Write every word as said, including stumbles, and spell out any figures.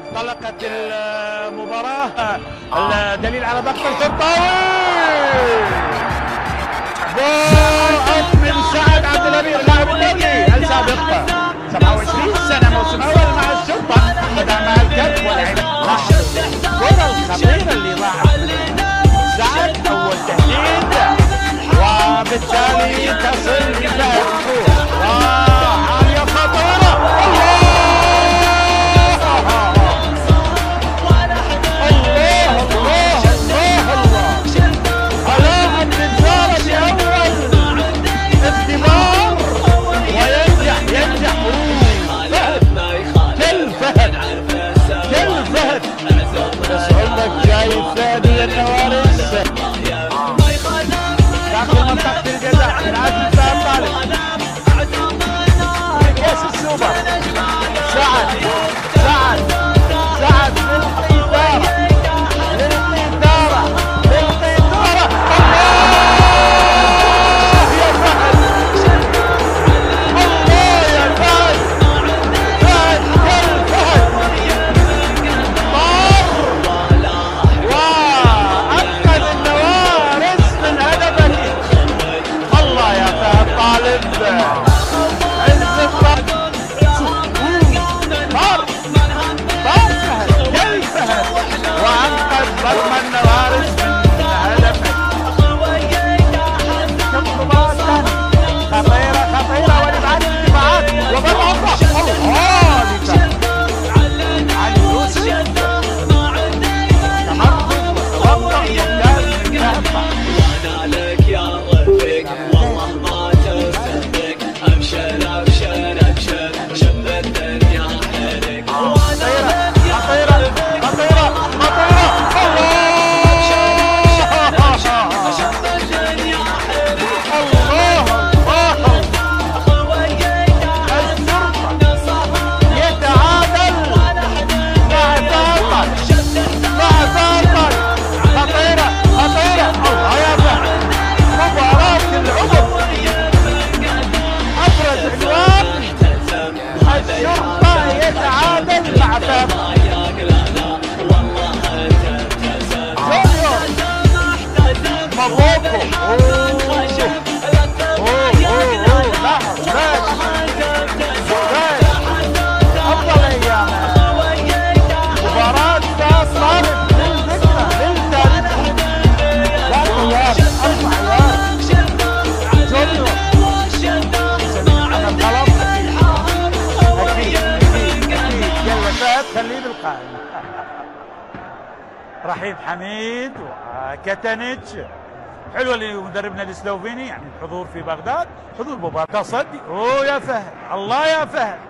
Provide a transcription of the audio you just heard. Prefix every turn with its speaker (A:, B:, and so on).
A: انطلقت المباراة. الدليل على ضغط الشرطاوي. جول من سعد عبد الأمير لاعب الدولي السابق، سبعة وعشرين سنة، موسم أول مع الشرطة، بدأ مع الكف ولعب. لاحظ الكرة الخطيرة اللي ضاعت سعد، أول تهديد وبالتالي تصل إلى وعالية خطيرة. داخل منطقة الجزاء من عزم سعد طالب، كاس السوبر. سعد سعد سعد للقيثارة للقيثارة للقيثارة. الله يا فهد، الله يا فهد، فهد كل فهد طار وأنقذ النوارس من هدفه. الله يا فهد طالب، عز الطرد، طار طار فهد كل فهد وأنقذ ظلم النوارس من هدفه. شوف مباراة ثانية خطيرة خطيرة ولبعاد الدفاعات وبالعمرة. الله لفهد عن يوسف، تمركز وتوقع ممتاز من فهد. خليه بالقائمة. رحيم حميد وكتنج، حلوه لمدربنا السلوفيني، يعني الحضور في بغداد، حضور مباراة تصدي. اوه يا فهد، الله يا فهد.